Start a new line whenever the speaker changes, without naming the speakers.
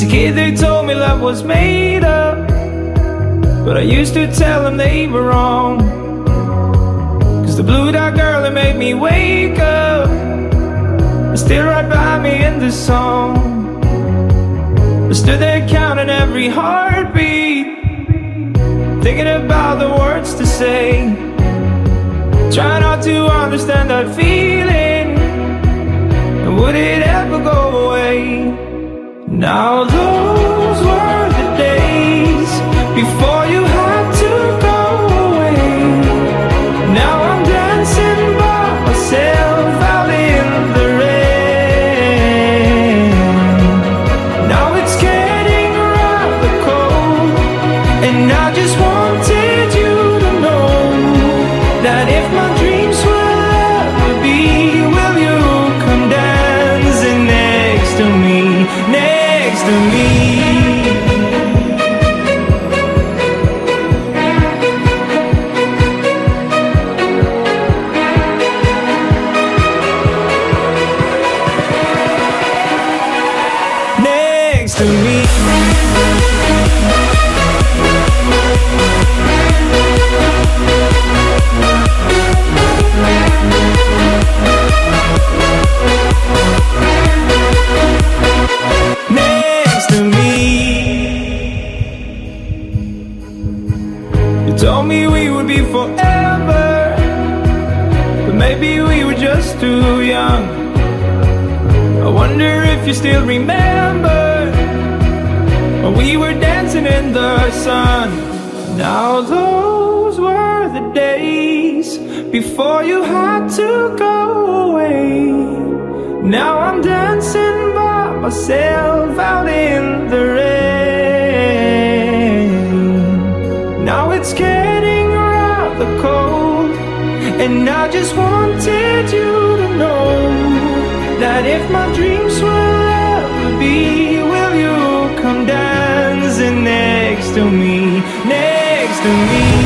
a kid they told me love was made up, but I used to tell them they were wrong. Cause the blue dot girl that made me wake up is still right by me in this song. I stood there counting every heartbeat, thinking about the words to say, trying not to understand that feeling, and would it ever go away? Now those were the days before you had to go away. Now I'm dancing by myself out in the rain. Now it's getting rather cold, and I just wanted you to know that if my dreams will ever be, will you come dancing next to me, next to me? Next to me. Told me we would be forever, but maybe we were just too young. I wonder if you still remember when we were dancing in the sun. Now those were the days before you had to go away. Now I'm dancing by myself out in the rain. Now it's getting rather cold, and I just wanted you to know that if my dreams will ever be, will you come dancing next to me, next to me?